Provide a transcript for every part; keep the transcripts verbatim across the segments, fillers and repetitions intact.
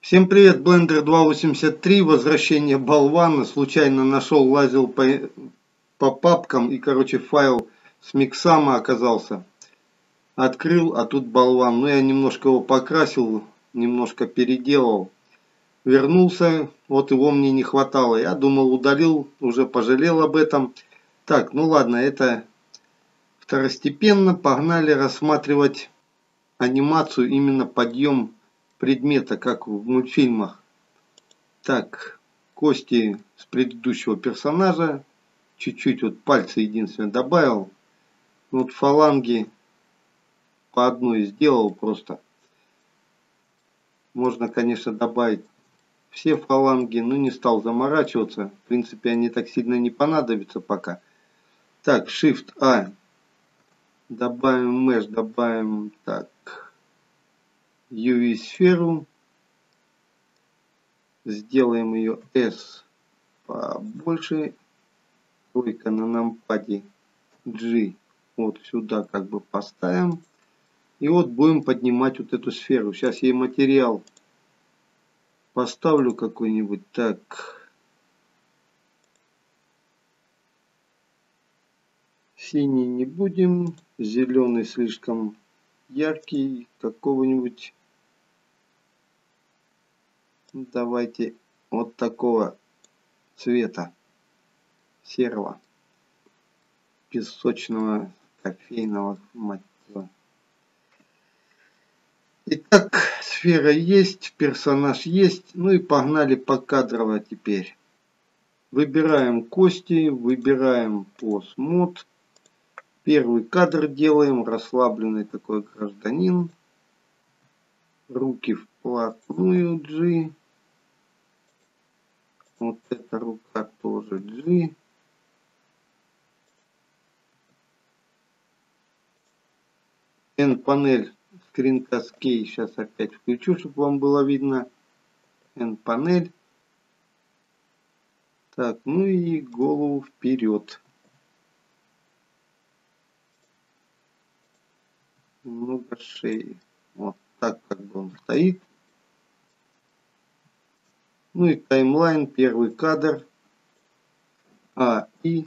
Всем привет, Blender два восемьдесят три, возвращение болвана. Случайно нашел, лазил по, по папкам и, короче, файл с миксама оказался. Открыл, а тут болван. Ну, я немножко его покрасил, немножко переделал. Вернулся, вот его мне не хватало. Я думал, удалил, уже пожалел об этом. Так, ну ладно, это второстепенно. Погнали рассматривать анимацию, именно подъем предмета, как в мультфильмах. Так, кости с предыдущего персонажа. Чуть-чуть вот пальцы единственное добавил. Вот фаланги по одной сделал просто. Можно, конечно, добавить все фаланги, но не стал заморачиваться. В принципе, они так сильно не понадобятся пока. Так, Shift-A. Добавим Mesh, добавим так ю ви-сферу. Сделаем ее S побольше. Тройка на нампаде G вот сюда как бы поставим. И вот будем поднимать вот эту сферу. Сейчас я материал поставлю какой-нибудь. Так. Синий не будем. Зеленый слишком яркий. Какого-нибудь. Давайте вот такого цвета. Серого. Песочного, кофейного мотива. Итак, сфера есть, персонаж есть. Ну и погнали покадрово теперь. Выбираем кости, выбираем постмод. Первый кадр делаем, расслабленный такой гражданин. Руки вплотную G. Вот эта рука тоже G. N-панель, скринкаст кей сейчас опять включу, чтобы вам было видно. N-панель. Так, ну и голову вперед. Немного шеи. Вот так как бы он стоит. Ну и таймлайн, первый кадр. А, и...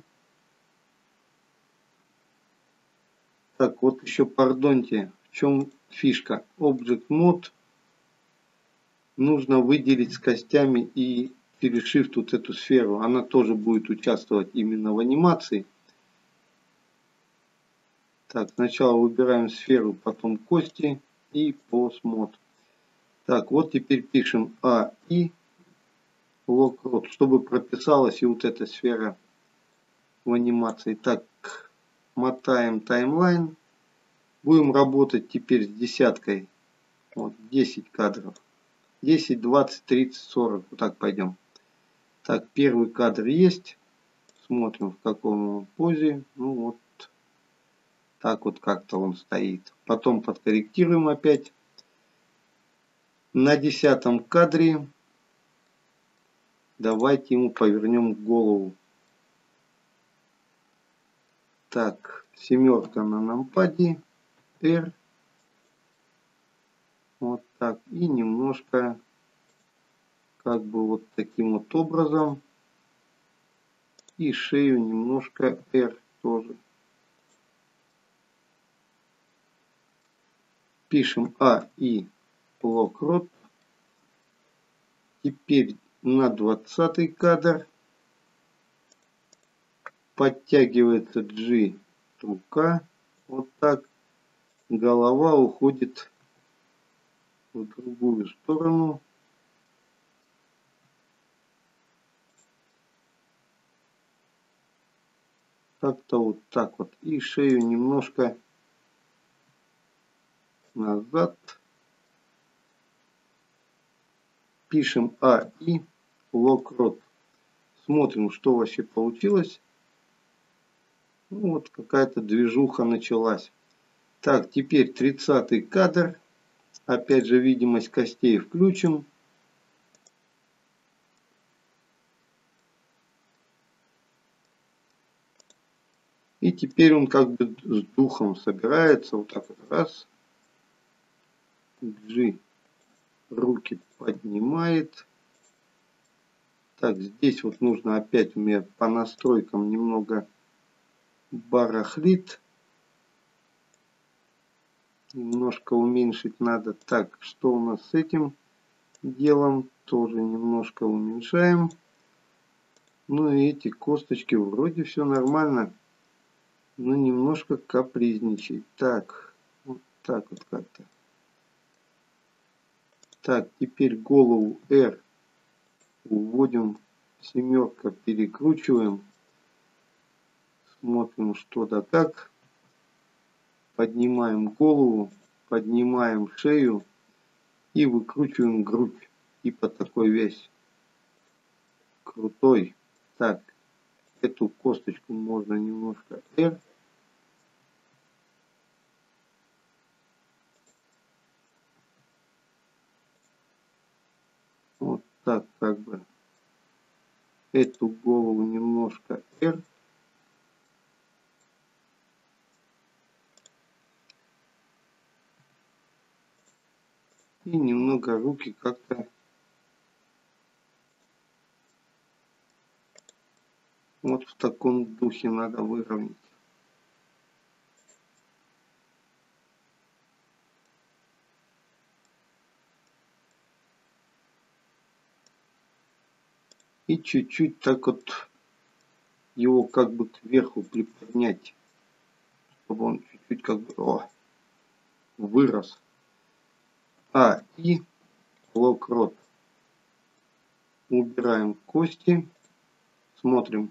Так, вот еще, пардоньте, в чем фишка? Object Mode. Нужно выделить с костями и через Shift вот эту сферу. Она тоже будет участвовать именно в анимации. Так, сначала выбираем сферу, потом кости и постмод. Так, вот теперь пишем А и локрот, чтобы прописалась и вот эта сфера в анимации. Так, мотаем таймлайн. Будем работать теперь с десяткой. Вот, десять кадров. десять, двадцать, тридцать, сорок. Вот так пойдем. Так, первый кадр есть. Смотрим, в каком позе. Ну вот. Так вот как-то он стоит. Потом подкорректируем опять. На десятом кадре давайте ему повернем голову. Так, семерка на нампаде. R. Вот так. И немножко как бы вот таким вот образом. И шею немножко R тоже. Пишем А и локрот. Теперь на двадцатый кадр. Подтягивается G рука. Вот так. Голова уходит в другую сторону. Как-то вот так вот. И шею немножко назад. Пишем А и локрот. Смотрим, что вообще получилось. Ну, вот какая-то движуха началась. Так, теперь тридцатый кадр. Опять же видимость костей включим. И теперь он как бы с духом собирается. Вот так вот раз. G. Руки поднимает. Так, здесь вот нужно опять у меня по настройкам немного барахлит. Немножко уменьшить надо. Так, что у нас с этим делом? Тоже немножко уменьшаем. Ну и эти косточки вроде все нормально. Но немножко капризничает. Так, вот так вот как-то. Так, теперь голову R уводим. Семерка перекручиваем. Смотрим что да как. Поднимаем голову, поднимаем шею и выкручиваем грудь. Типа такой весь крутой. Так, эту косточку можно немножко R. Вот так как бы. Эту голову немножко R. И немного руки как-то вот в таком духе надо выровнять. И чуть-чуть так вот его как бы кверху приподнять, чтобы он чуть-чуть как бы о, вырос. А, и локрот. Убираем кости. Смотрим.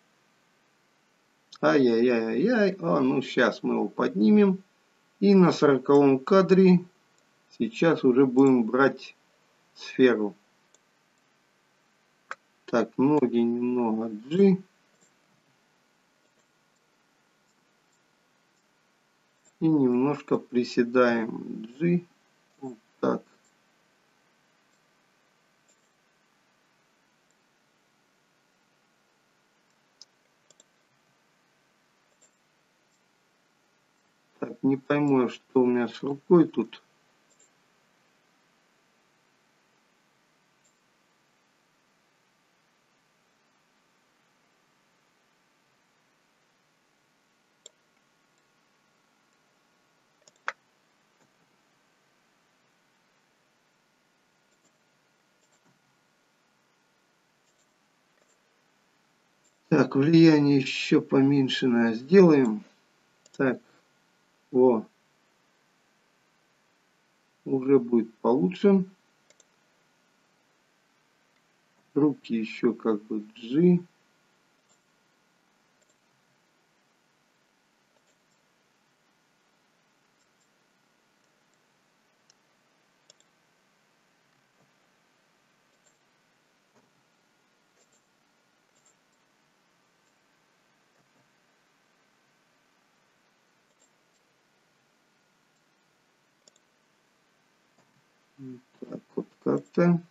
Ай-яй-яй-яй. А, ну сейчас мы его поднимем. И на сороковом кадре сейчас уже будем брать сферу. Так, ноги немного G. И немножко приседаем G. Вот так. Так, не пойму, что у меня с рукой тут. Так, влияние еще поменьшенное сделаем. Так, о, уже будет получше. Руки еще как бы G. Так вот как-то.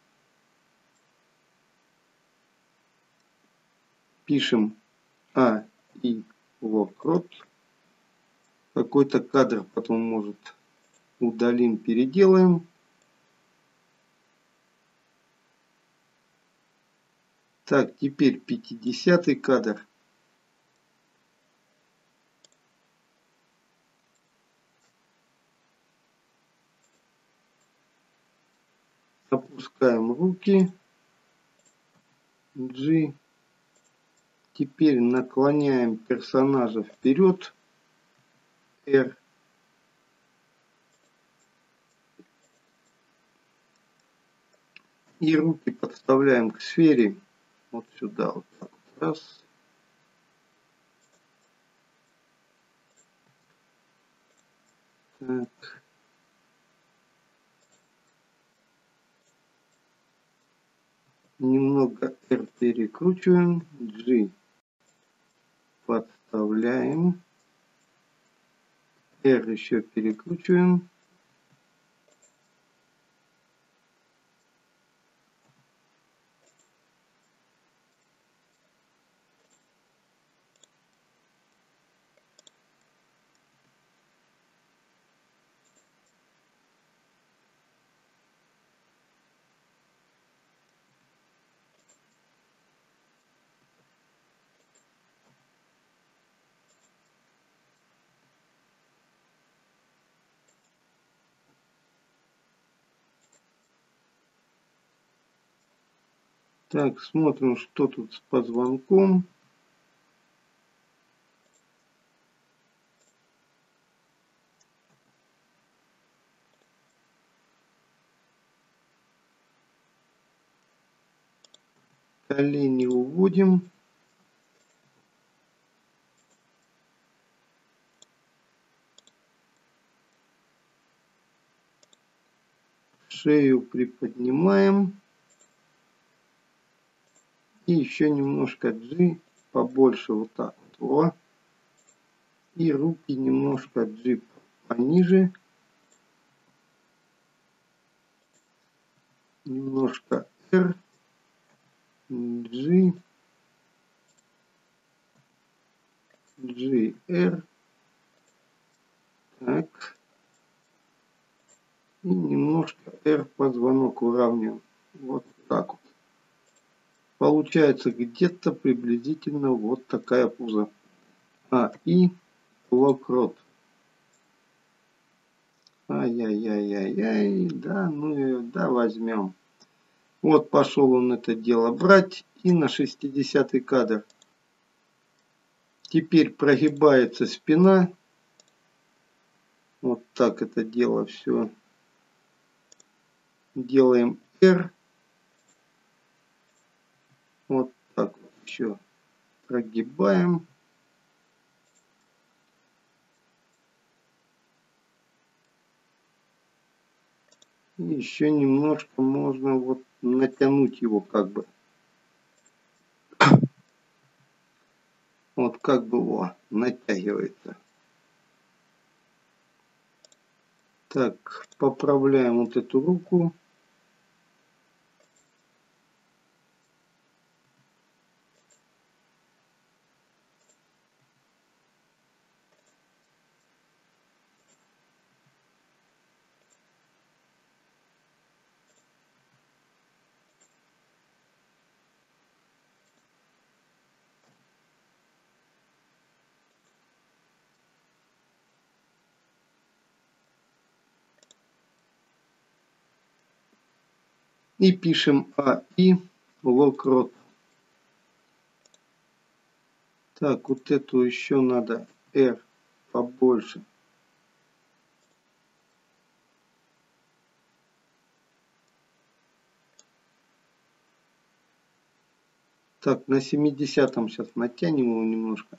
Пишем А и локрот. Какой-то кадр потом может удалим, переделаем. Так, теперь пятидесятый кадр. Опускаем руки. G. Теперь наклоняем персонажа вперед. R. И руки подставляем к сфере. Вот сюда. Вот так вот. Раз. Так. Немного R перекручиваем. G. Подставляем. R еще перекручиваем. Так, смотрим, что тут с позвонком. Колени уводим. Шею приподнимаем. И еще немножко джи побольше, вот так вот. О. И руки немножко джи пониже. Немножко R. G. G, R. Так. И немножко R позвонок уравниваем. Вот так вот. Получается где-то приблизительно вот такая пузо. А, и локрот. Ай-яй-яй-яй-яй. Да, ну и да, возьмем. Вот пошел он это дело брать. И на шестидесятый кадр. Теперь прогибается спина. Вот так это дело все. Делаем R. Вот так вот еще прогибаем. И еще немножко можно вот натянуть его как бы. Вот как бы его натягивается. Так, поправляем вот эту руку. И пишем А И локрот. Так, вот эту еще надо R побольше. Так, на семидесятом сейчас натянем его немножко.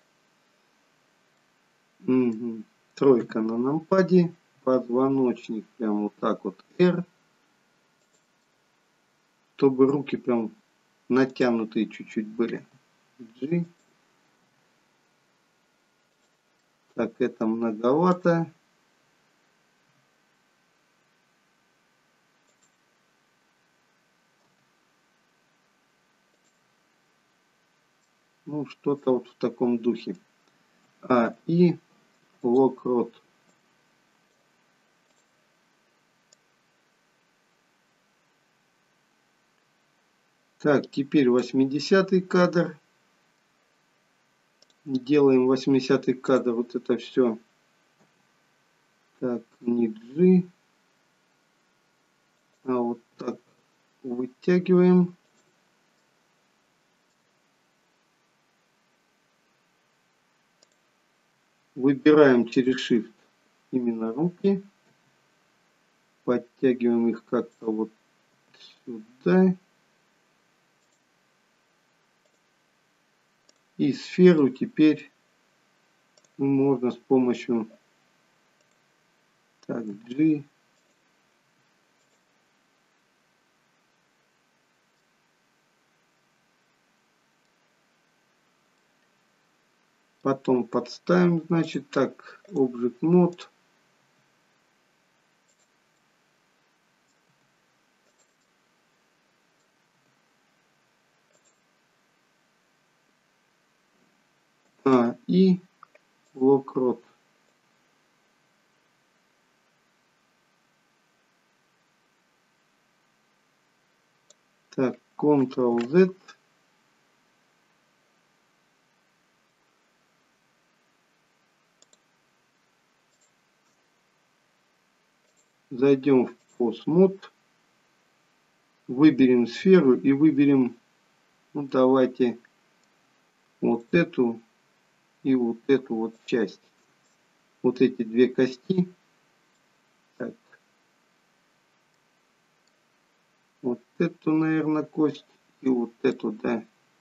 Угу. Тройка на нампаде. Позвоночник прям вот так вот R. Чтобы руки прям натянутые чуть-чуть были. G. Так, это многовато. Ну, что-то вот в таком духе. А, и локрот. Так, теперь восьмидесятый кадр. Делаем восьмидесятый кадр. Вот это все. Так, не G. А вот так вытягиваем. Выбираем через Shift именно руки. Подтягиваем их как-то вот сюда. И сферу теперь можно с помощью так, G. Потом подставим, значит, так, Object Mode. А, и локрот. Так, Ctrl-Z. Зайдем в Pose Mode. Выберем сферу и выберем Ну давайте вот эту и вот эту вот часть. Вот эти две кости. Так. Вот эту, наверное, кость и вот эту, да.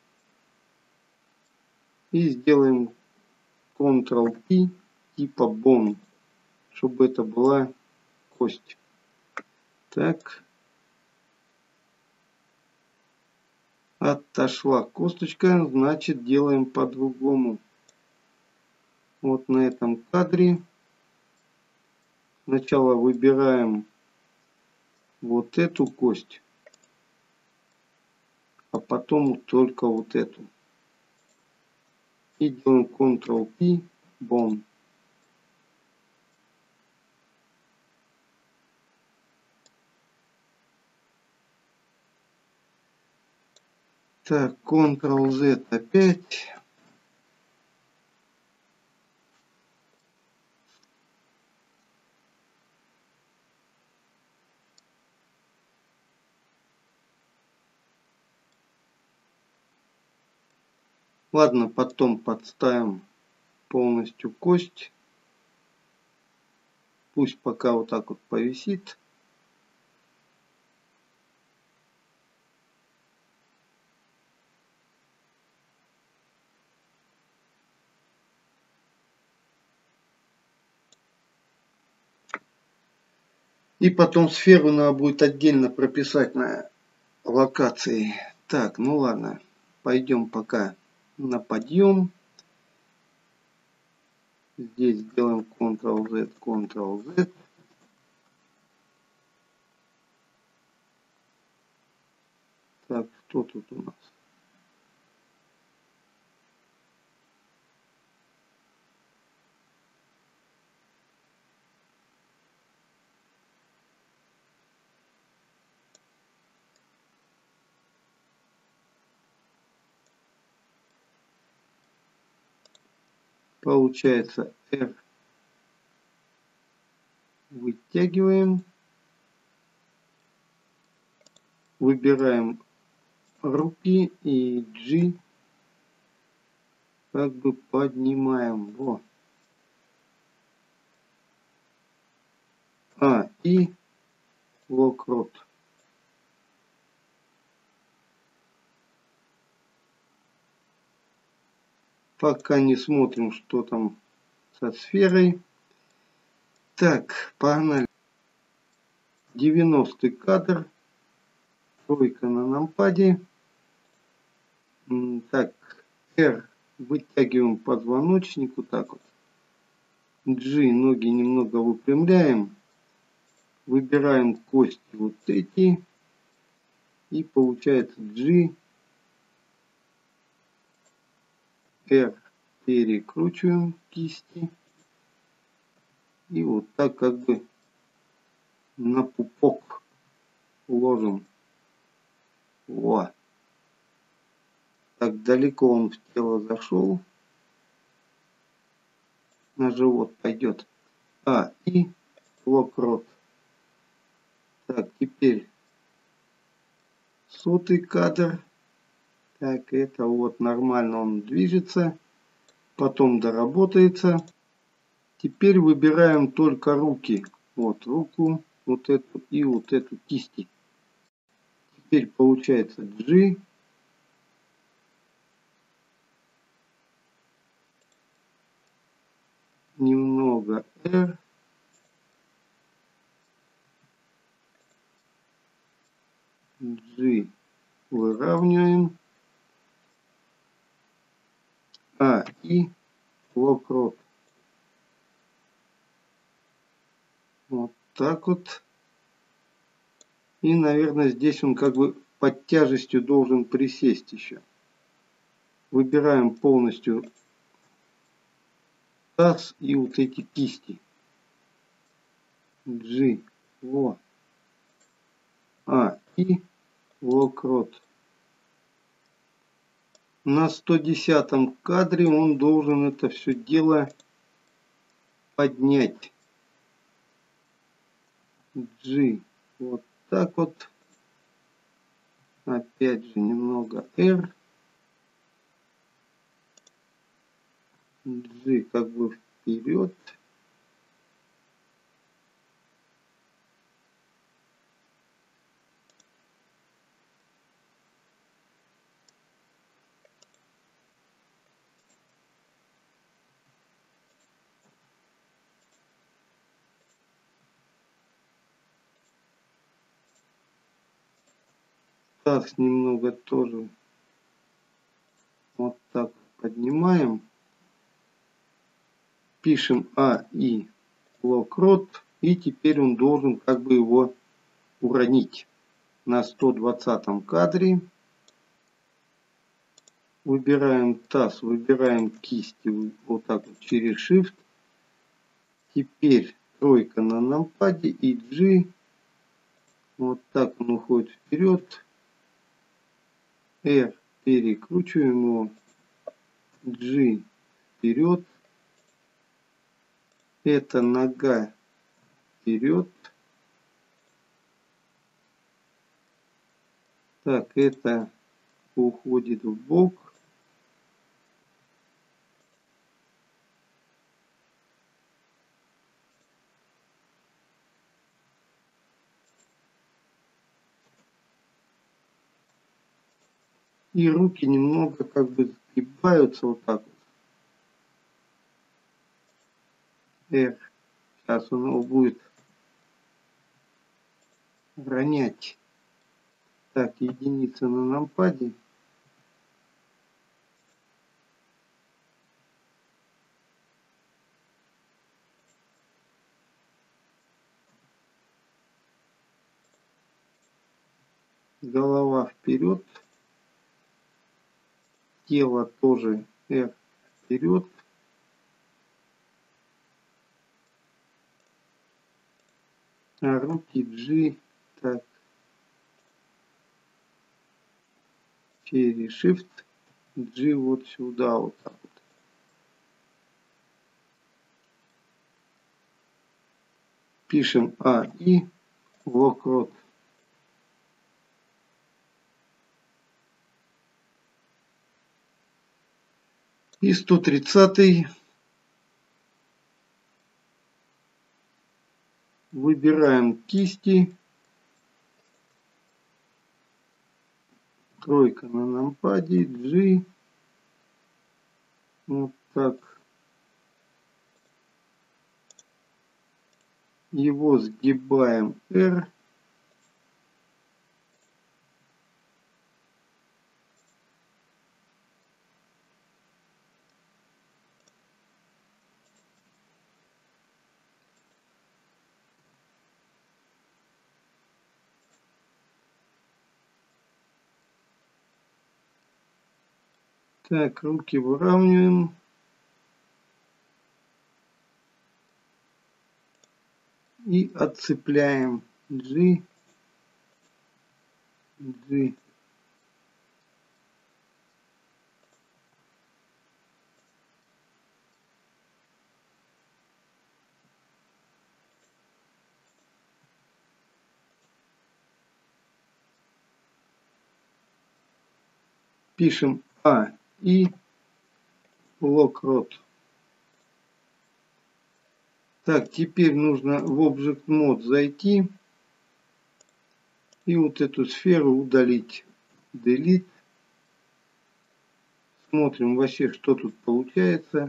И сделаем контрол-P типа bone, чтобы это была кость. Так. Отошла косточка, значит делаем по-другому. Вот на этом кадре. Сначала выбираем вот эту кость, а потом только вот эту. И делаем контрол-P bone. Так, контрол-Z опять. Ладно, потом подставим полностью кость. Пусть пока вот так вот повисит. И потом сферу надо будет отдельно прописать на локации. Так, ну ладно. Пойдем пока на подъем. Здесь сделаем контрол-Z, контрол-Z. Так, что тут у нас? Получается R. Вытягиваем. Выбираем руки и G. Как бы поднимаем. Во. А, и локрот. Пока не смотрим, что там со сферой. Так, погнали. девяностый кадр. Тройка на нампаде. Так, R. Вытягиваем позвоночник. Вот так вот. G. Ноги немного выпрямляем. Выбираем кости вот эти. И получается G. R. Перекручиваем кисти. И вот так как бы на пупок ложим. Во. Так далеко он в тело зашел. На живот пойдет. А, и локрот. Так, теперь сотый кадр. Так, это вот нормально он движется. Потом доработается. Теперь выбираем только руки. Вот руку, вот эту и вот эту кисти. Теперь получается G. Немного R. G. Выравниваем. А, и локрот. Вот так вот. И, наверное, здесь он как бы под тяжестью должен присесть еще. Выбираем полностью таз и вот эти кисти. G. Во. А, и локрот. На сто десятом кадре он должен это все дело поднять. G. Вот так вот. Опять же немного R. G как бы вперед. Так, немного тоже вот так поднимаем. Пишем А и локрот. И теперь он должен как бы его уронить на сто двадцатом кадре. Выбираем таз, выбираем кисти вот так вот через Shift. Теперь тройка на нампаде и G. Вот так он уходит вперед. R перекручиваем его. G вперед. Это нога вперед. Так, это уходит в бок. И руки немного как бы сгибаются вот так вот. R. Сейчас он его будет ронять. Так, единица на нампаде. Голова вперед. Тело тоже R вперед. А руки G. Так. Через Shift. G вот сюда вот так вот. Пишем А и локрот. И сто тридцатый выбираем кисти. Тройка на нампаде, G. Вот так. Его сгибаем R. Так, руки выравниваем. И отцепляем G. G. Пишем А и локрот. Так, теперь нужно в Object Mode зайти и вот эту сферу удалить. Delete. Смотрим вообще, что тут получается.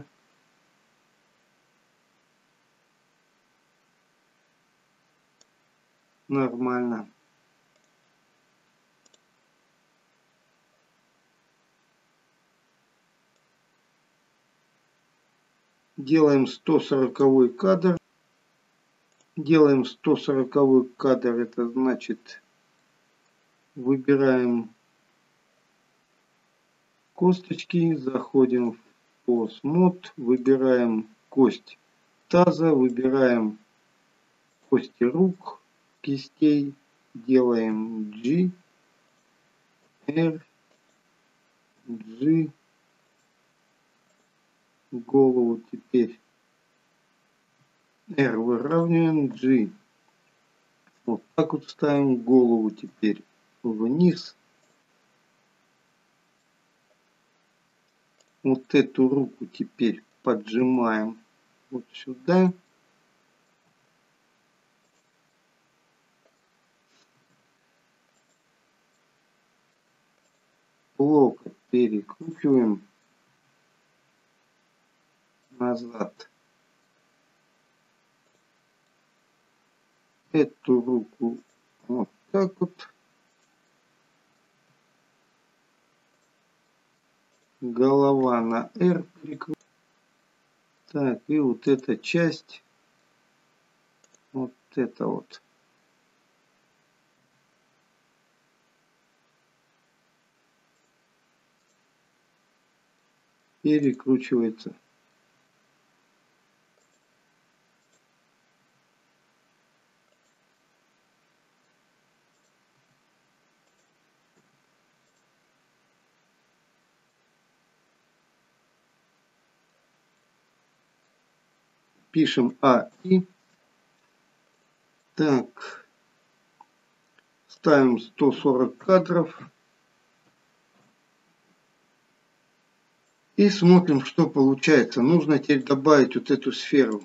Нормально. Делаем сто сороковой кадр. Делаем сто сороковой кадр. Это значит, выбираем косточки. Заходим в Pose Mode. Выбираем кость таза. Выбираем кости рук, кистей. Делаем G. R. G. Голову теперь R выравниваем, G. Вот так вот ставим голову теперь вниз. Вот эту руку теперь поджимаем вот сюда. Локоть перекручиваем назад. Эту руку вот так вот. Голова на R прикручиваем. Так, и вот эта часть, вот это вот. Перекручивается. Пишем А И. Так, ставим сто сорок кадров. И смотрим, что получается. Нужно теперь добавить вот эту сферу.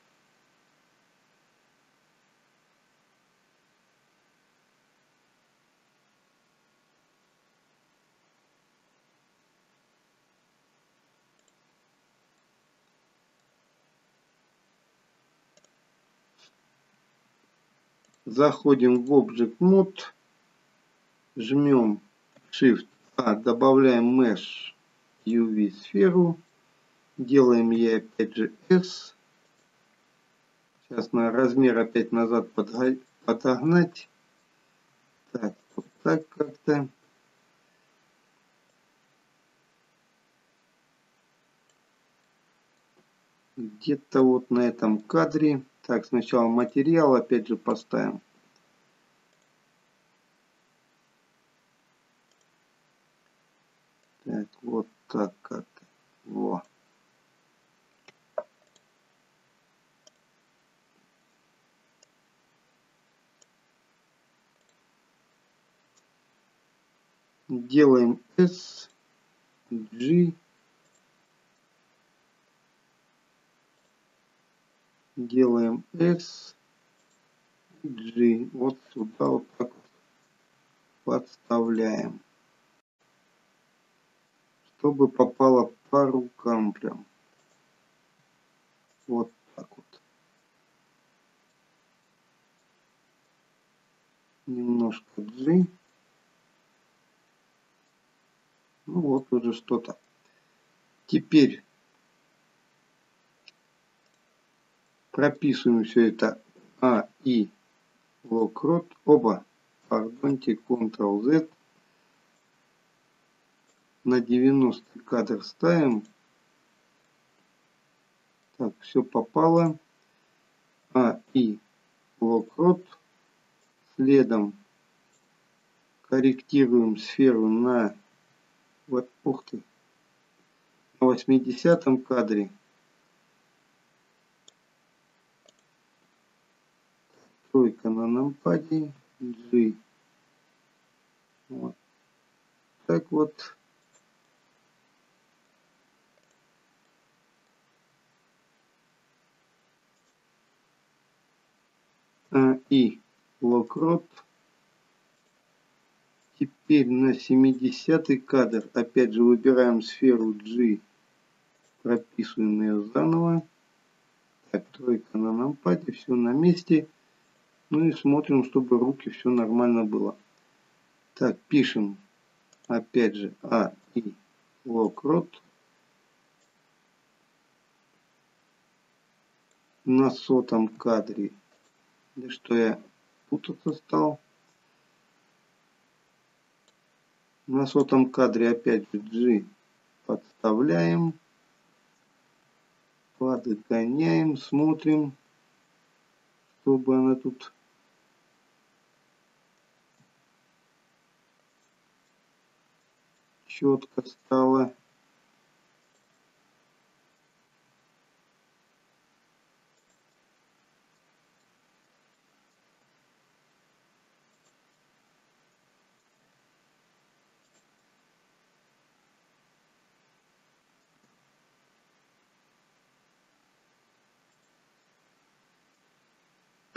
Заходим в Object Mode, жмем Shift A, добавляем Mesh ю ви сферу, делаем ей опять же S. Сейчас на размер опять назад подогнать. Так, вот так как-то. Где-то вот на этом кадре. Так, сначала материал опять же поставим. Так, вот так как-то. Во. Делаем S, G. Делаем S, G. Вот сюда вот так вот подставляем. Чтобы попало по рукам прям. Вот так вот. Немножко G. Ну вот уже что-то. Теперь прописываем все это А И локрот. Оба, пардоньте, контрол зет. На девяностый кадр ставим. Так, все попало. А И локрот. Следом корректируем сферу на, вот, ух ты, на восьмидесятом кадре. Тройка на нампаде. G. Вот так вот. А И локрот. Теперь на семидесятый кадр опять же выбираем сферу G, прописываем ее заново. Так, тройка на нампаде, все на месте. Ну и смотрим, чтобы руки все нормально было. Так, пишем опять же А И локрот. На сотом кадре. Да что я путаться стал. На сотом кадре опять же G подставляем. Подгоняем, смотрим, чтобы она тут четко стала.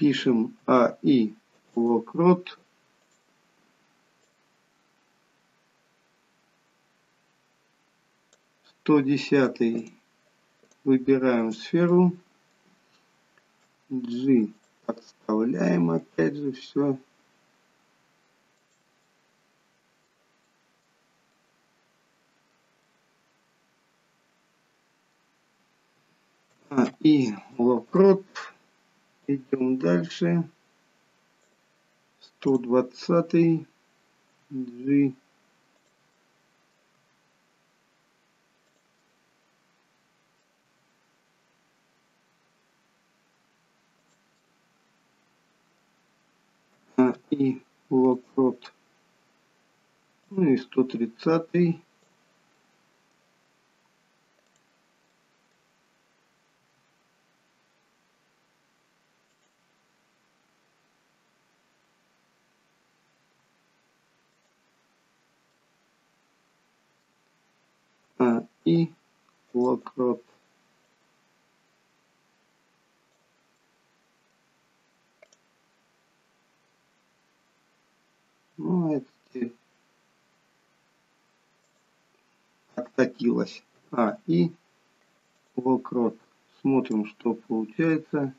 Пишем а и локрот. сто десятый выбираем сферу. G подставляем опять же все. А, и локрот. Идем дальше. сто двадцатый G. А, и локрот. Ну и сто тридцатый. А, и локрот. Ну, это теперь откатилось. А, и локрот. Смотрим, что получается.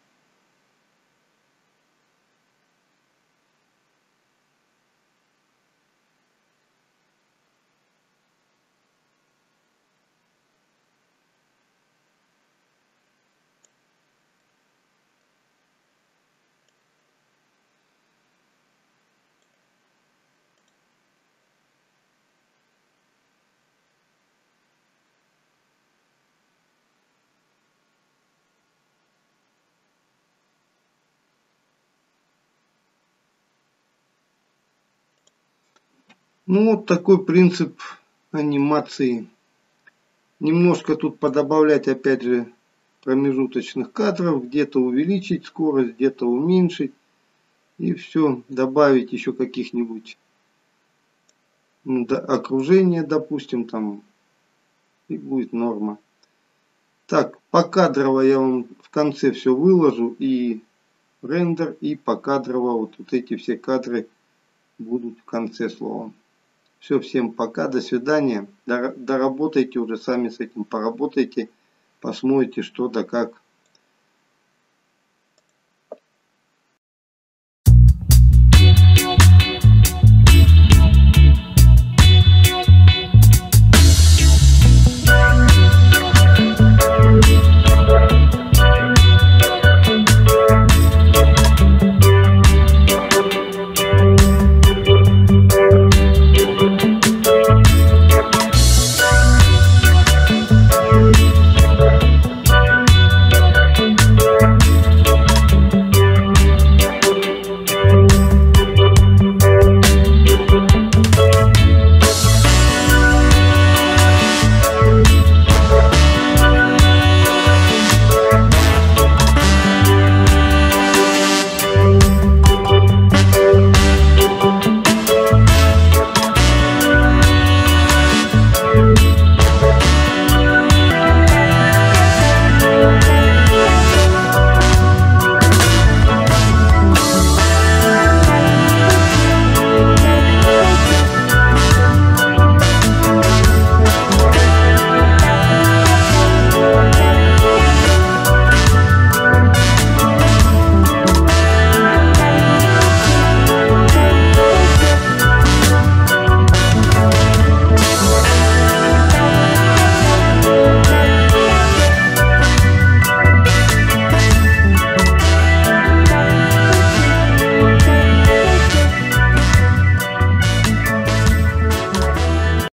Ну, вот такой принцип анимации. Немножко тут подобавлять, опять же, промежуточных кадров. Где-то увеличить скорость, где-то уменьшить. И все. Добавить еще каких-нибудь ну, да, окружения, допустим, там. И будет норма. Так, покадрово я вам в конце все выложу. И рендер, и покадрово. Вот, вот эти все кадры будут в конце словом. Все, всем пока, до свидания. Доработайте уже сами с этим, поработайте, посмотрите, что да как.